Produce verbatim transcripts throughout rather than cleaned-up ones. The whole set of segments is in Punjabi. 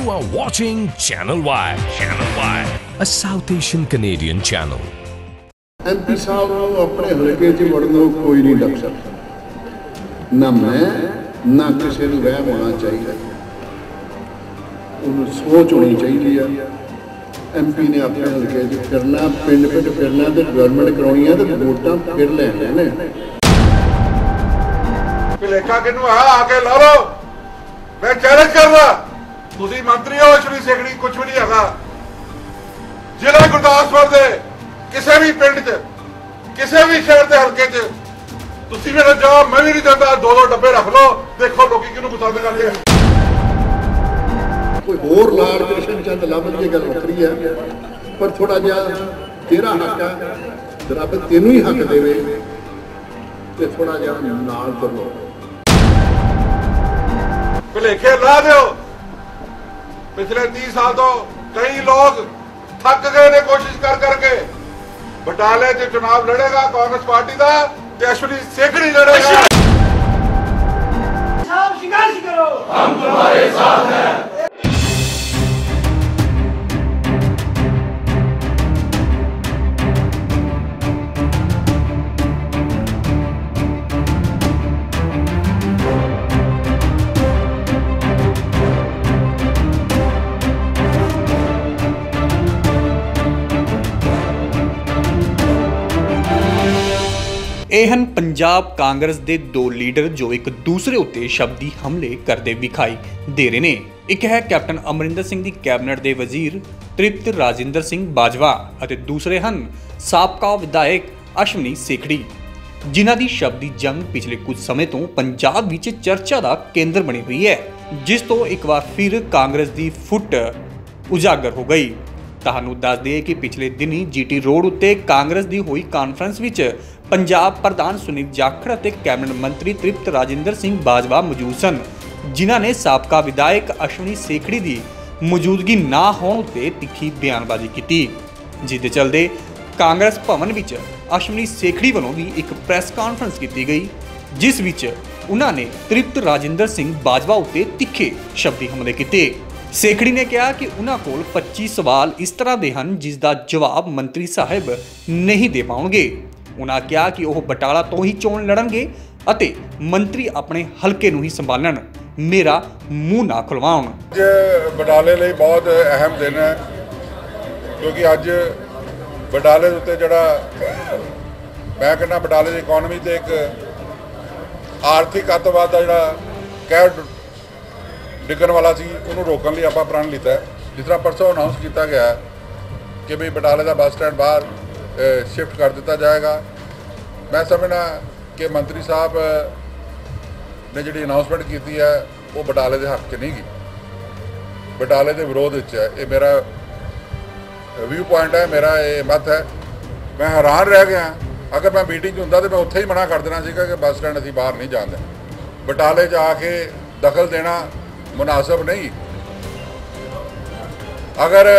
You are watching Channel Y. Channel Y, a South Asian Canadian channel. M P साहब को अपने हल्के च वड़न कोई नहीं डक सकता, ना मैं ना किसी को वहम होना चाहिए। उन्हें सोच होनी चाहिए एम पी ने अपने हल्के च फिरना, पिंड पिंड फिरना, तो गवर्नमेंट करानी है, तो वोटां फिर लैनियां ने। भुलेखा किनू है आके ला लो, मैं चैलेंज करदा, तुसीं मंत्री हो श्री सेखड़ी कुछ भी नहीं हैगा। जिला गुरदासपुर दे किसी भी पिंड च किसी भी शहर के हल्के च तुसीं मेरा जवाब मैं भी नहीं देता, दो दो डब्बे रख लो, देखो लोग किनू पसंद करते हैं। कोई होर लाड़ कृष्ण चंद लभ की गल वखरी है, पर थोड़ा जिहा तेरा हक है, रब तेनू ही हक देवे ते थोड़ा जिहा नाल चलो। भुलेखे ला दो। पिछले तीस साल तो कई लोग थक गए ने कोशिश कर करके। बटाले से चुनाव लड़ेगा कांग्रेस पार्टी का, अश्विनी सेखड़ी लड़ेगा। संघर्ष करो, हम तुम्हारे साथ हैं। ਇਹ ਹਨ ਪੰਜਾਬ ਕਾਂਗਰਸ ਦੇ ਦੋ ਲੀਡਰ ਜੋ ਇੱਕ ਦੂਸਰੇ ਉੱਤੇ ਸ਼ਬਦੀ ਹਮਲੇ ਕਰਦੇ ਵਿਖਾਈ ਦੇ ਰਹੇ ਨੇ। ਇੱਕ ਹੈ ਕੈਪਟਨ ਅਮਰਿੰਦਰ ਸਿੰਘ ਦੀ ਕੈਬਨਿਟ ਦੇ ਵਜ਼ੀਰ ਤ੍ਰਿਪਤ ਰਾਜਿੰਦਰ ਸਿੰਘ ਬਾਜਵਾ ਅਤੇ ਦੂਸਰੇ ਹਨ ਸਾਬਕਾ ਵਿਧਾਇਕ ਅਸ਼ਵਨੀ ਸੇਖੜੀ, ਜਿਨ੍ਹਾਂ ਦੀ ਸ਼ਬਦੀ ਜੰਗ ਪਿਛਲੇ ਕੁਝ ਸਮੇਂ ਤੋਂ ਪੰਜਾਬ ਵਿੱਚ ਚਰਚਾ ਦਾ ਕੇਂਦਰ ਬਣੀ ਹੋਈ ਹੈ, ਜਿਸ ਤੋਂ ਇੱਕ ਵਾਰ ਫਿਰ ਕਾਂਗਰਸ ਦੀ ਫੁੱਟ ਉਜਾਗਰ ਹੋ ਗਈ। ਤੁਹਾਨੂੰ ਦੱਸ ਦਈਏ ਕਿ ਪਿਛਲੇ ਦਿਨੀ ਜੀਟੀ ਰੋਡ ਉੱਤੇ ਕਾਂਗਰਸ ਦੀ ਹੋਈ ਕਾਨਫਰੰਸ ਵਿੱਚ ਪੰਜਾਬ ਪ੍ਰਧਾਨ ਸੁਨੀਲ ਜਾਖੜ ਅਤੇ ਕੈਬਨਿਟ ਮੰਤਰੀ ਤ੍ਰਿਪਤ ਰਾਜਿੰਦਰ ਸਿੰਘ ਬਾਜਵਾ ਮੌਜੂਦ ਸਨ, ਜਿਨ੍ਹਾਂ ਨੇ ਸਾਬਕਾ ਵਿਧਾਇਕ ਅਸ਼ਵਨੀ ਸੇਖੜੀ ਦੀ ਮੌਜੂਦਗੀ ਨਾ ਹੋਣ ਉੱਤੇ ਤਿੱਖੀ ਬਿਆਨਬਾਜ਼ੀ ਕੀਤੀ, ਜਿਸ ਦੇ ਚੱਲਦੇ ਕਾਂਗਰਸ ਭਵਨ ਵਿੱਚ ਅਸ਼ਵਨੀ ਸੇਖੜੀ ਵੱਲੋਂ ਵੀ ਇੱਕ ਪ੍ਰੈਸ ਕਾਨਫਰੰਸ ਕੀਤੀ ਗਈ, ਜਿਸ ਵਿੱਚ ਉਹਨਾਂ ਨੇ ਤ੍ਰਿਪਤ ਰਾਜਿੰਦਰ ਸਿੰਘ ਬਾਜਵਾ ਉੱਤੇ ਤਿੱਖੇ ਸ਼ਬਦੀ ਹਮਲੇ ਕੀਤੇ। ਸੇਖੜੀ ਨੇ ਕਿਹਾ ਕਿ ਉਹਨਾਂ ਕੋਲ ਪੱਚੀ ਸਵਾਲ ਇਸ ਤਰ੍ਹਾਂ ਦੇ ਹਨ ਜਿਸ ਦਾ ਜਵਾਬ ਮੰਤਰੀ ਸਾਹਿਬ ਨਹੀਂ ਦੇ ਪਾਉਣਗੇ। ਉਹਨਾਂ ਕਿਹਾ ਕਿ ਉਹ ਬਟਾਲਾ ਤੋਂ ਹੀ ਚੋਣ ਲੜਨਗੇ ਅਤੇ ਮੰਤਰੀ ਆਪਣੇ ਹਲਕੇ ਨੂੰ ਹੀ ਸੰਭਾਲਣ, ਮੇਰਾ ਮੂੰਹ ਨਾ ਖੁਲਵਾਉਣ। ਅੱਜ ਬਟਾਲੇ ਲਈ ਬਹੁਤ ਅਹਿਮ ਦਿਨ ਹੈ, ਕਿਉਂਕਿ ਅੱਜ ਬਟਾਲੇ ਦੇ ਉੱਤੇ ਜਿਹੜਾ ਮੈਂ ਕਹਿੰਦਾ ਬਟਾਲੇ ਦੀ ਇਕਨੋਮੀ ਤੇ ਇੱਕ ਆਰਥਿਕ ਅੱਤਵਾਦ ਦਾ ਜਿਹੜਾ ਕਹਿਰ ਡਿੱਗਣ ਵਾਲਾ ਸੀ, ਉਹਨੂੰ ਰੋਕਣ ਲਈ ਆਪਾਂ ਪ੍ਰਣ ਲਿੱਤਾ ਹੈ। ਜਿਸ ਤਰ੍ਹਾਂ ਪਰਸੋਂ ਅਨਾਉਂਸ ਕੀਤਾ ਗਿਆ ਕਿ ਵੀ ਬਟਾਲੇ ਦਾ ਬੱਸ ਸਟੈਂਡ ਬਾਹਰ शिफ्ट कर दिता जाएगा। मैं समझना कि मंत्री साहब ने जी अनाउंसमेंट की है वो बटाले के हक च नहीं की, बटाले के विरोध है। ये मेरा व्यू पॉइंट है, मेरा ये मत है। मैं हैरान रह गया, अगर मैं मीटिंग होंदा तो मैं उत्थे ही मना कर देना सीगा कि बस स्टैंड असीं बाहर नहीं जाते। बटाले च आके दखल देना मुनासिब नहीं। अगर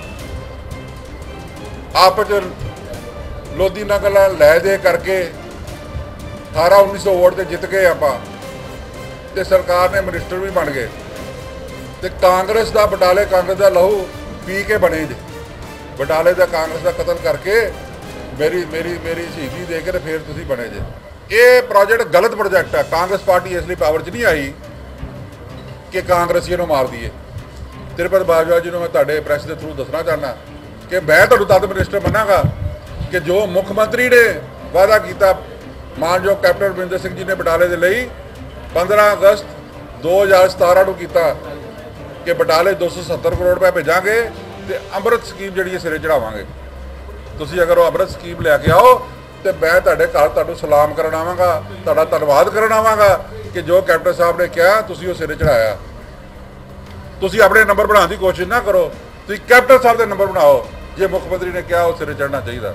आपस लोधी नकल लै दे करके अठारह उन्नीस सौ वोट से जित गए आप, तो सरकार ने मिनिस्टर भी बन गए, तो कांग्रेस का बटाले कांग्रेस का लहू पी के बने जे। बटाले का कांग्रेस का कतल करके मेरी मेरी मेरी शहीदी दे के फिर तुसीं बने जे। ये प्रोजेक्ट गलत प्रोजेक्ट है। कांग्रेस पार्टी इसलिए पावर च नहीं आई कि कांग्रेसियों मार दिए। त्रिपत बाजवा जी को मैं तुहाडे प्रैस के थ्रू दसना चाहना कि मैं तुहानूं तद मिनिस्टर बनांगा कि जो मुख्यमंत्री ने वादा किया मानयोग कैप्टन अमरिंदर सिंह जी ने बटाले के लिए पंद्रह अगस्त दो हज़ार सतारा को किया कि बटाले दो सौ सत्तर करोड़ रुपये भेजांगे तो अमृत स्कीम जी सिरे चढ़ावांगे। तुसीं अगर वो अमृत स्कीम लैके आओ तो मैं तुहाडे घर तुहानूं सलाम करन आवांगा, तुहाडा धन्नवाद करन आवांगा कि जो कैप्टन साहब ने कहा तुसीं वो सिरे चढ़ाया। तुसीं अपने नंबर बनाने की कोशिश ना करो, तुसीं कैप्टन साहब के नंबर बनाओ। जे मुख्यमंत्री ने कहा वो सिरे चढ़ना चाहिए।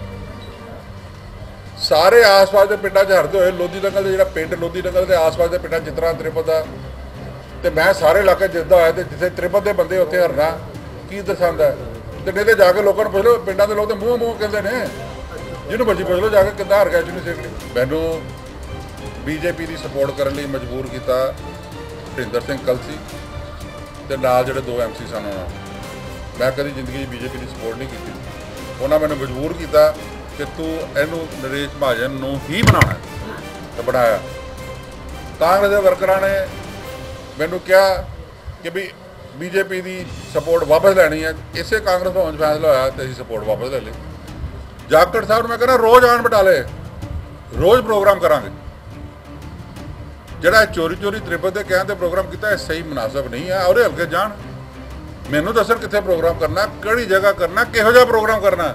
सारे आस पास के पिंडों हरते हुए लोधी नंगल के जो पिंड लोधी नंगल के आस पास के पिंडों जिस तरह त्रिपत का, तो मैं सारे इलाके जिदा होया तो जिथे त्रिपत के बंदे उत्थे हरना की दसांद है। तो नहीं तो जाके लोगों को पुछ लो, पिंडों के लोग तो मूँह मूँह कहते हैं, जिन्होंने मर्जी पुछ लो जाके कितना हर गया अश्विनी सेखड़ी। मैनू बीजेपी की सपोर्ट करने मजबूर किया हरिंदर सिंह कलसी, ਤੇ ਨਾਲ ਜਿਹੜੇ ਦੋ ਐਮ ਸੀ ਸਨ ਉਹਨਾਂ ਮੈਂ ਕਦੀ ਜ਼ਿੰਦਗੀ 'ਚ ਬੀਜੇਪੀ ਦੀ ਸਪੋਰਟ ਨਹੀਂ ਕੀਤੀ। ਉਹਨਾਂ ਮੈਨੂੰ ਮਜਬੂਰ ਕੀਤਾ ਕਿ ਤੂੰ ਇਹਨੂੰ ਨਰੇਸ਼ ਮਹਾਜਨ ਨੂੰ ਹੀ ਬਣਾਉਣਾ ਤੇ ਬਣਾਇਆ। ਕਾਂਗਰਸ ਦੇ ਵਰਕਰਾਂ ਨੇ ਮੈਨੂੰ ਕਿਹਾ ਕਿ ਵੀ ਬੀਜੇਪੀ ਦੀ ਸਪੋਰਟ ਵਾਪਸ ਲੈਣੀ ਹੈ। ਇਸੇ ਕਾਂਗਰਸ ਭਵਨ 'ਚ ਫੈਸਲਾ ਹੋਇਆ ਤੇ ਅਸੀਂ ਸਪੋਰਟ ਵਾਪਸ ਲੈ ਲਈ। ਜਾਖੜ ਸਾਹਿਬ ਨੂੰ ਮੈਂ ਕਹਿੰਦਾ ਰੋਜ਼ ਆਉਣ ਬਟਾਲੇ, ਰੋਜ਼ ਪ੍ਰੋਗਰਾਮ ਕਰਾਂਗੇ। ਜਿਹੜਾ ਚੋਰੀ ਚੋਰੀ ਤ੍ਰਿਪਤ ਦੇ ਕਹਿਣ 'ਤੇ ਪ੍ਰੋਗਰਾਮ ਕੀਤਾ ਇਹ ਸਹੀ ਮੁਨਾਸਬ ਨਹੀਂ ਹੈ। ਉਹਦੇ ਹਲਕੇ ਜਾਣ, ਮੈਨੂੰ ਦੱਸਣ ਕਿੱਥੇ ਪ੍ਰੋਗਰਾਮ ਕਰਨਾ, ਕਿਹੜੀ ਜਗ੍ਹਾ ਕਰਨਾ, ਕਿਹੋ ਜਿਹਾ ਪ੍ਰੋਗਰਾਮ ਕਰਨਾ,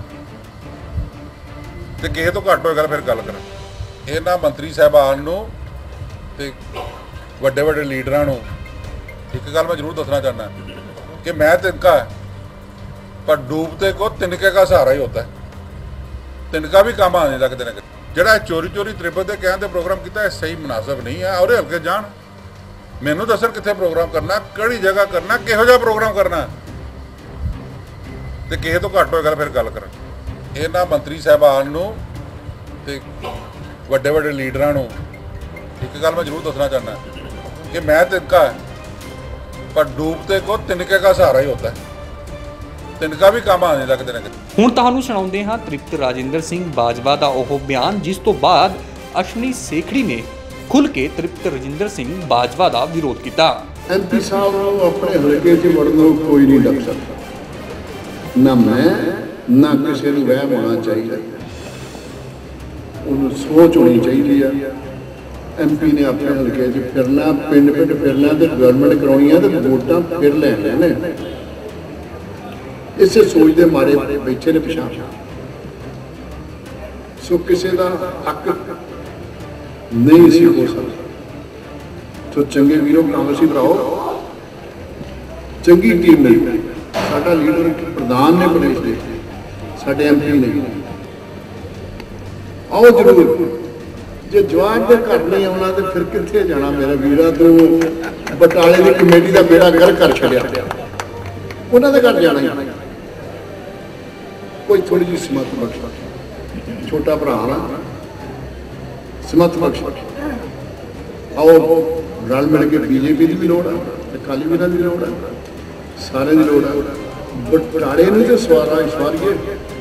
ਤੇ ਕਿਸੇ ਤੋਂ ਘੱਟ ਹੋਏਗਾ ਫਿਰ ਗੱਲ ਕਰਾਂ। ਇਹਨਾਂ ਮੰਤਰੀ ਸਾਹਿਬਾਨ ਨੂੰ ਤੇ ਵੱਡੇ ਵੱਡੇ ਲੀਡਰਾਂ ਨੂੰ ਇੱਕ ਗੱਲ ਮੈਂ ਜ਼ਰੂਰ ਦੱਸਣਾ ਚਾਹੁੰਦਾ ਕਿ मैं तिनका है पर डूबते को तिनके का सहारा ही होता है। तिनका भी काम आने लगते हैं। ਜਿਹੜਾ ਚੋਰੀ ਚੋਰੀ ਤ੍ਰਿਪਤ ਦੇ ਕਹਿਣ 'ਤੇ ਪ੍ਰੋਗਰਾਮ ਕੀਤਾ ਇਹ ਸਹੀ ਮੁਨਾਸਬ ਨਹੀਂ ਹੈ। ਉਹਦੇ ਹਲਕੇ ਜਾਣ, ਮੈਨੂੰ ਦੱਸਣ ਕਿੱਥੇ ਪ੍ਰੋਗਰਾਮ ਕਰਨਾ, ਕਿਹੜੀ ਜਗ੍ਹਾ ਕਰਨਾ, ਕਿਹੋ ਜਿਹਾ ਪ੍ਰੋਗਰਾਮ ਕਰਨਾ, ਤੇ ਕਿਸੇ ਤੋਂ ਘੱਟ ਹੋਏਗਾ ਫਿਰ ਗੱਲ ਕਰਾਂ। ਇਹਨਾਂ ਮੰਤਰੀ ਸਾਹਿਬਾਨ ਨੂੰ ਤੇ ਵੱਡੇ ਵੱਡੇ ਲੀਡਰਾਂ ਨੂੰ ਇੱਕ ਗੱਲ ਮੈਂ ਜ਼ਰੂਰ ਦੱਸਣਾ ਚਾਹੁੰਦਾ ਕਿ मैं तिनका है पर डूबते को तिनके का सहारा ही होता है। तिनका भी काम आने लगते हैं। ਹੁਣ ਤੁਹਾਨੂੰ ਸੁਣਾਉਂਦੇ ਹਾਂ ਤ੍ਰਿਪਤ ਰਾਜਿੰਦਰ ਸਿੰਘ ਬਾਜਵਾ ਦਾ ਉਹ ਬਿਆਨ ਜਿਸ ਤੋਂ ਬਾਅਦ ਅਸ਼ਵਨੀ ਸੇਖੜੀ ਨੇ ਖੁੱਲ੍ਹ ਕੇ ਤ੍ਰਿਪਤ ਰਾਜਿੰਦਰ ਸਿੰਘ ਬਾਜਵਾ ਦਾ ਵਿਰੋਧ ਕੀਤਾ। ਐਮਪੀ ਸਾਹਿਬ ਨੂੰ ਆਪਣੇ ਹਲਕੇ 'ਚ ਵੜਨ ਨੂੰ ਕੋਈ ਨਹੀਂ ਡੱਕ ਸਕਦਾ, ਨਾ ਮੈਂ ਨਾ ਕਿਸੇ ਨੂੰ ਵਹਿਮ ਹੋਣਾ ਚਾਹੀਦਾ। ਉਹਨੂੰ ਸੋਚ ਹੋਣੀ ਚਾਹੀਦੀ ਆ। ਐਮਪੀ ਨੇ ਆਪਣੇ ਹਲਕੇ 'ਚ ਫਿਰਨਾ, ਪਿੰਡ ਪਿੰਡ ਫਿਰਨਾ ਤੇ ਗਵਰਨਮੈਂਟ ਕਰਾਉਣੀ ਆ ਤੇ ਵੋਟਾਂ ਫਿਰ ਲੈਣੀਆਂ ਨੇ। ਇਸੇ ਸੋਚ ਦੇ ਮਾਰੇ ਬੈਠੇ ਨੇ ਪਿਛਾਂ। ਸੋ ਕਿਸੇ ਦਾ ਹੱਕ ਨਹੀਂ ਸੀ ਹੋ ਸਕਦਾ। ਸੋ ਚੰਗੇ ਵੀਰੋ, ਕਾਂਗਰਸੀ ਭਰਾਓ, ਚੰਗੀ ਟੀਮ ਨੇ। ਸਾਡਾ ਲੀਡਰ ਪ੍ਰਧਾਨ ਨੇ ਪ੍ਰਦੇਸ਼ ਦੇ, ਸਾਡੇ ਐਮਪੀ ਨੇ। ਆਓ ਜ਼ਰੂਰ। ਜੇ ਜਵਾਬ ਦੇ ਘਰ ਨਹੀਂ ਆਉਣਾ ਤੇ ਫਿਰ ਕਿੱਥੇ ਜਾਣਾ ਮੇਰਾ ਵੀਰਾ। ਤੂੰ ਬਟਾਲੇ ਦੀ ਕਮੇਟੀ ਦਾ ਬੇੜਾ ਗਰਕ ਕਰ ਛੱਡਿਆ, ਉਹਨਾਂ ਦੇ ਘਰ ਜਾਣਾ ਹੀ। ਕੋਈ ਥੋੜੀ ਜਿਹੀ ਸਮਤ ਬਖਸ਼, ਛੋਟਾ ਭਰਾ ਨਾ, ਸਮਤ ਬਖਸ਼। ਆਓ ਰਲ ਮਿਲ ਕੇ ਬੀਜੇਪੀ ਦੀ ਵੀ ਲੋੜ ਹੈ, ਅਕਾਲੀ ਵੀ ਦੀ ਲੋੜ ਹੈ, ਸਾਰਿਆਂ ਦੀ ਲੋੜ ਹੈ। ਬਟਾਲੇ ਨੂੰ ਤੇ ਸਵਾਰਾ ਸਵਾਰੀਏ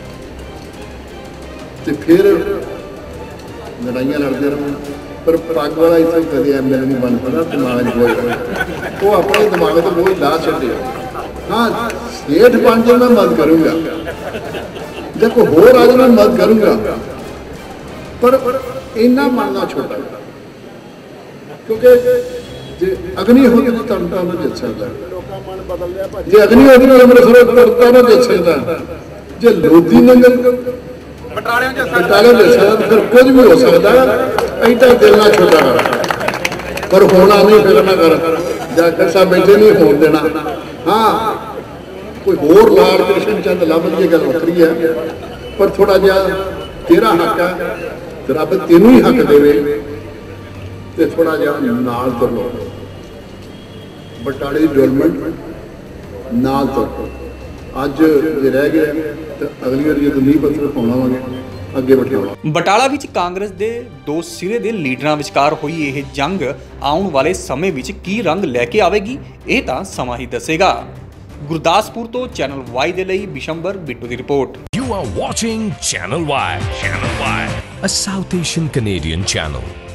ਤੇ ਫਿਰ ਲੜਾਈਆਂ ਲੜਦੇ ਰਹੋ। ਪਰ ਪੱਗ ਵਾਲਾ ਇੱਥੇ ਕਦੇ ਐਮ ਐਲ ਏ ਨਹੀਂ ਬਣ ਸਕਦਾ। ਦਿਮਾਗ 'ਚ ਬੋਝ, ਉਹ ਆਪਣੇ ਦਿਮਾਗ ਤੋਂ ਬੋਝ ਲਾ ਛੱਡਿਆ। ਹਾਂ, ਸੇਠ ਬਣ ਜੇ ਮੈਂ ਮਦਦ ਕਰੂੰਗਾ, ਜੇ ਕੋਈ ਹੋਰ ਆ ਜਾਏ ਮੈਂ ਮਦਦ ਕਰੂੰਗਾ, ਪਰ ਇੰਨਾ ਮੰਨਣਾ ਛੋਟਾ। ਕਿਉਂਕਿ ਜੇ ਅਗਨੀ ਹੋਵੇ ਤਾਂ ਤੜਕਾ ਨਾ ਜਿੱਤ ਸਕਦਾ। ਜੇ ਅਗਨੀ ਹੋਵੇ ਤਾਂ ਅੰਮ੍ਰਿਤਸਰ ਤੜਕਾ ਨਾ ਜਿੱਤ ਸਕਦਾ। ਜੇ ਲੋਧੀ ਨੰਗਲ ਬਟਾਲੇ ਦੇ ਸਕਦਾ ਫਿਰ ਕੁਝ ਵੀ ਹੋ ਸਕਦਾ। ਐਡਾ ਦਿਲ ਨਾਲ ਛੋਟਾ ਕਰ, ਪਰ ਹੋਣਾ ਨਹੀਂ ਫਿਰ ਨਾ ਕਰ। ਡਾਕਟਰ ਸਾਹਿਬ ਬੈਠੇ ਨਹੀਂ ਹੋਣ ਦੇਣਾ। ਹਾਂ, ਕੋਈ ਹੋਰ ਲਾਲ ਕ੍ਰਿਸ਼ਨ ਚੰਦ ਲੱਭ ਦੀ ਗੱਲ ਵੱਖਰੀ ਹੈ, ਪਰ ਥੋੜਾ ਜਿਹਾ ਤੇਰਾ ਹੱਕ ਹੈ ਤੇ ਰੱਬ ਤੈਨੂੰ ਹੀ ਹੱਕ ਦੇਵੇ ਤੇ ਥੋੜਾ ਜਿਹਾ ਨਾਲ ਤੁਰ ਲਓ। ਬਟਾਲੇ ਦੀ ਡਿਵੈਲਪਮੈਂਟ ਨਾਲ ਤੁਰ। ਅੱਜ ਜੇ ਰਹਿ ਗਏ ਤਾਂ ਅਗਲੀ ਵਾਰ ਜਦੋਂ ਨੀਂਹ ਪੱਥਰ ਪਾਉਣਾਵਾਂਗੇ ਅੱਗੇ ਬਠਿਆਣਾ। ਬਟਾਲਾ ਵਿੱਚ ਕਾਂਗਰਸ ਦੇ ਦੋ ਸਿਰੇ ਦੇ ਲੀਡਰਾਂ ਵਿਚਕਾਰ ਹੋਈ ਇਹ ਜੰਗ ਆਉਣ ਵਾਲੇ ਸਮੇਂ ਵਿੱਚ ਕੀ ਰੰਗ ਲੈ ਕੇ ਆਵੇਗੀ, ਇਹ ਤਾਂ ਸਮਾਂ ਹੀ ਦੱਸੇਗਾ। ਗੁਰਦਾਸਪੁਰ ਤੋਂ ਚੈਨਲ ਵਾਈ ਦੇ ਲਈ ਬਿਸ਼ੰਬਰ ਬਿੱਟੂ ਦੀ report. You are watching Channel Y. Channel Y, a South Asian Canadian channel.